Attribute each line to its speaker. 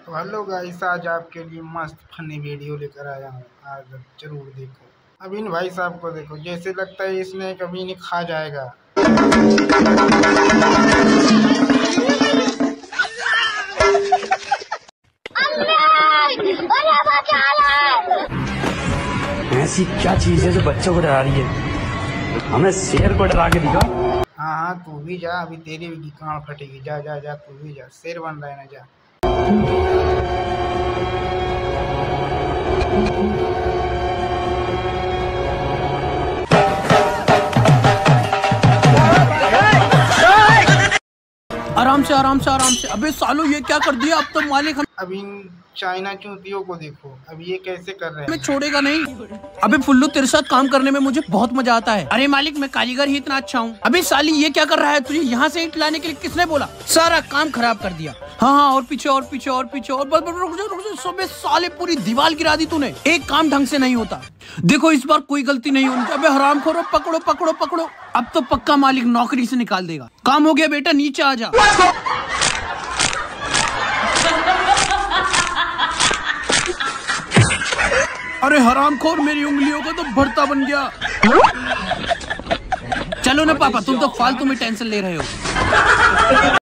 Speaker 1: तो hello guys, आज आपके लिए मस्त फनी वीडियो लेकर आया हूँ। आज जरूर देखो। अब इन भाई साहब को देखो, जैसे लगता है इसने कभी नहीं खा जाएगा।
Speaker 2: ऐसी क्या चीज है जो बच्चों को डरा रही है? हमें शेर को डरा के दिखा।
Speaker 1: हाँ हाँ, तू भी जा, अभी तेरी भी कान फटेगी। जा जा जा, तू भी जा, शेर बन रहा है ना, जा।
Speaker 3: आराम से आराम से आराम से। अबे सालो ये क्या कर दिया? अब तो मालिक
Speaker 1: अब इन चाइना चूतियों को देखो, अब ये कैसे कर रहे हैं।
Speaker 3: हमें छोड़ेगा नहीं। अबे फुल्लू, तेरे साथ काम करने में मुझे बहुत मजा आता है। अरे मालिक, मैं कारीगर ही इतना अच्छा हूँ। अबे साली ये क्या कर रहा है? तुझे यहाँ से ईंट लाने के लिए किसने बोला? सारा काम खराब कर दिया। हाँ हाँ, और पीछे और पीछे और पीछे और बस रुक जा। सबे साले पूरी दीवार गिरा दी तूने। एक काम ढंग से नहीं होता। देखो इस बार कोई गलती नहीं होनी चाहिए। अबे हरामखोरो, पकड़ो पकड़ो पकड़ो। अब तो पक्का मालिक नौकरी से निकाल देगा। काम हो गया बेटा, नीचे आ जा। अरे हरामखोर, मेरी उंगलियों का तो भरता बन गया। चलो ना पापा, तुम तो फालतू में टेंशन ले रहे हो।